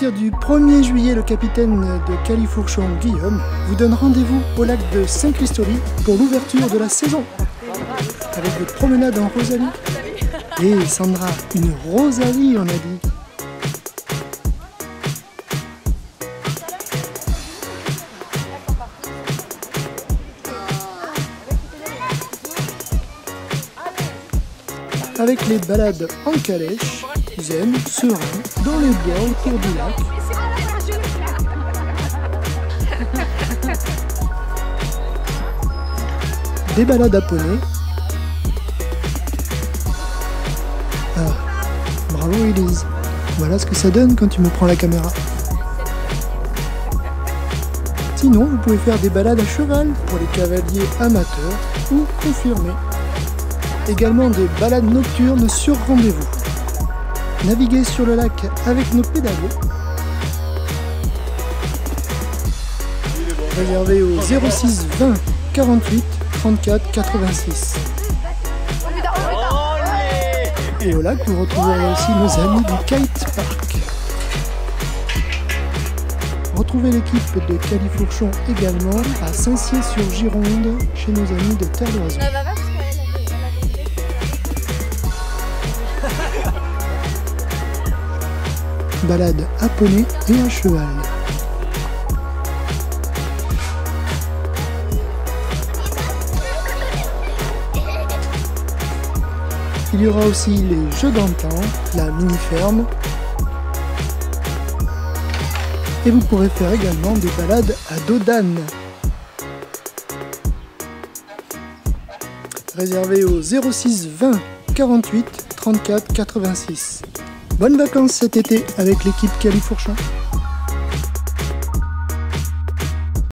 partir du 1er juillet, le capitaine de Califourchon, Guillaume, vous donne rendez-vous au lac de Saint-Christoly pour l'ouverture de la saison. Avec des promenades en Rosalie. Et Sandra, une Rosalie on a dit. Avec les balades en calèche, zen, serein, dans les bois autour du lac. Des balades à poney. Ah, bravo Elise. Voilà ce que ça donne quand tu me prends la caméra. Sinon, vous pouvez faire des balades à cheval pour les cavaliers amateurs ou confirmés. Également des balades nocturnes sur rendez-vous. Naviguer sur le lac avec nos pédalos. Réservé au 06 20 48 34 86. Et au lac, vous retrouverez aussi nos amis du Kite Park. Retrouvez l'équipe de Califourchon également à Saint-Cyr-sur-Gironde chez nos amis de Terre d'Oiseau. Balade à poney et à cheval. Il y aura aussi les jeux d'antan, la mini-ferme. Et vous pourrez faire également des balades à dos d'âne. Réservé au 06 20 48 34 86. Bonnes vacances cet été avec l'équipe Califourchon.